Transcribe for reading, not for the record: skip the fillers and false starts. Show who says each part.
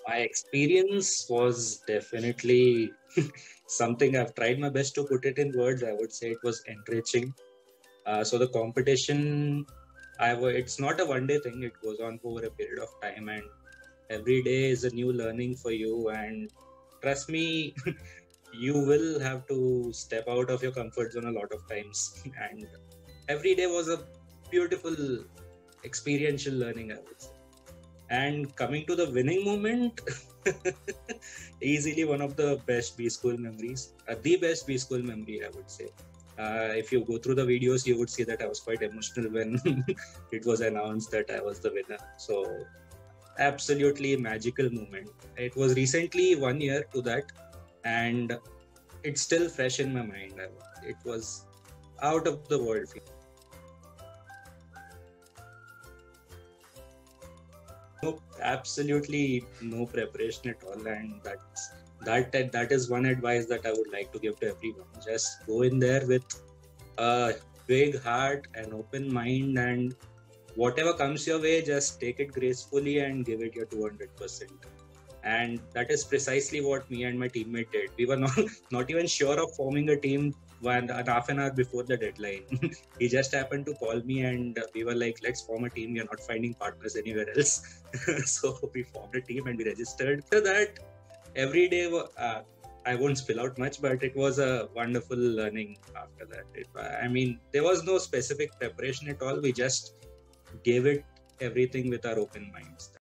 Speaker 1: My experience was definitely something I've tried my best to put it in words. I would say it was enriching. So the competition, it's not a one day thing. It goes on for a period of time, and every day is a new learning for you. And trust me, you will have to step out of your comfort zone a lot of times. And every day was a beautiful experiential learning, I would say. And coming to the winning moment, easily one of the best B school memories, the best B school memory, I would say. If you go through the videos, you would see that I was quite emotional when it was announced that I was the winner. So, absolutely magical moment. It was recently 1 year to that, and it's still fresh in my mind. It was out of the world. No, absolutely no preparation at all, and that is one advice that I would like to give to everyone. Just go in there with a big heart, an open mind, and whatever comes your way, just take it gracefully and give it your 200%. And that is precisely what me and my teammate did. We were not not even sure of forming a team one and half an hour before the deadline. He just happened to call me, and we were like, let's form a team. We are not finding partners anywhere else. So we formed a team and we registered. After that, every day, I won't spill out much, but it was a wonderful learning after that. I mean, there was no specific preparation at all. We just gave it everything with our open minds.